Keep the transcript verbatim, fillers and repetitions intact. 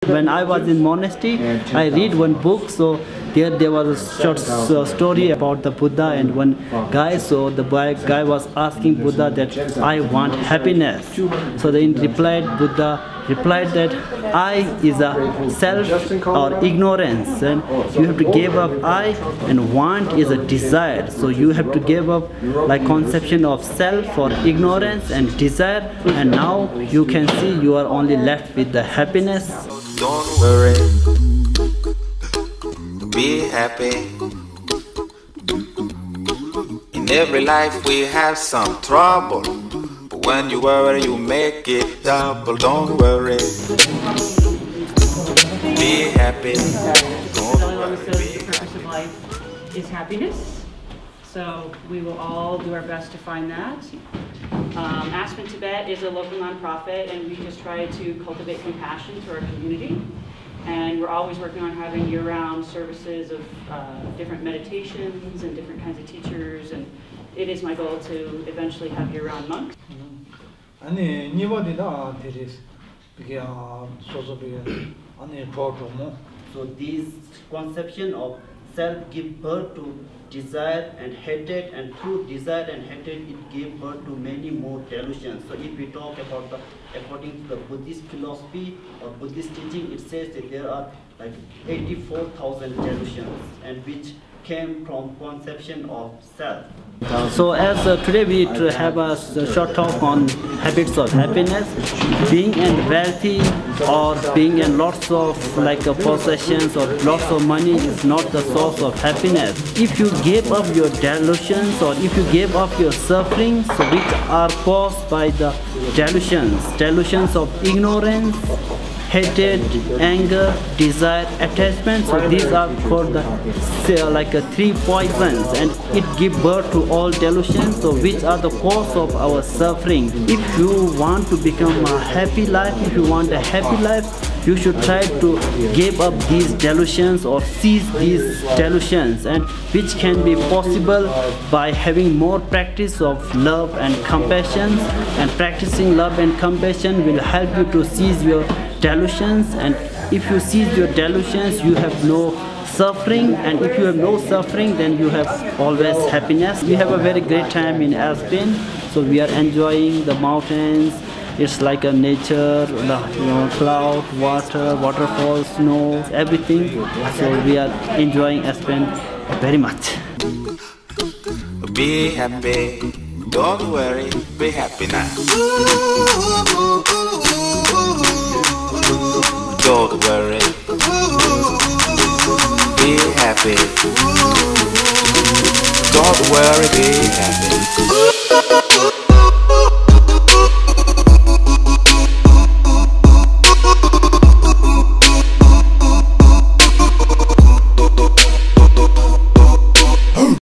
When I was in monastery, I read one book, so there there was a short uh, story about the Buddha and one guy. So the boy, guy was asking Buddha that I want happiness. So then replied Buddha replied that I is a self or ignorance, and you have to give up I, and want is a desire. So you have to give up like conception of self or ignorance and desire, and now you can see you are only left with the happiness. Don't worry, be happy. In every life we have some trouble, but when you worry you make it double. Don't worry, be happy. Don't worry, the purpose of life is happiness, so we will all do our best to find that. Um, Aspen Tibet is a local nonprofit, and we just try to cultivate compassion to our community. And we're always working on having year-round services of uh, different meditations and different kinds of teachers. And it is my goal to eventually have year-round monks. 아니 니버디다 데리스 그게 소소비 아니 프로그램. So this conception of self give birth to desire and hatred, and through desire and hatred it gave birth to many more delusions. So if we talk about the, according to the Buddhist philosophy or Buddhist teaching, it says that there are like eighty-four thousand delusions, and which came from conception of self. So as uh, today we have a short talk on habits of happiness. Being in wealthy or being in lots of like uh, possessions or lots of money is not the source of happiness. If you give up your delusions, or if you give up your sufferings which are caused by the delusions, delusions of ignorance, hatred, anger, desire, attachment. So these are called the say, like a three poisons, and it give birth to all delusions, so which are the cause of our suffering. If you want to become a happy life, if you want a happy life, you should try to give up these delusions or cease these delusions, and which can be possible by having more practice of love and compassion. And practicing love and compassion will help you to cease your delusions, and if you cease your delusions you have no suffering, and if you have no suffering then you have always happiness. We have a very great time in Aspen, so we are enjoying the mountains. It's like a nature, the you know, cloud, water, waterfalls, snow, everything. So we are enjoying Aspen very much. be happy. Don't worry, be happy now. Don't worry, be happy. Don't worry, be happy.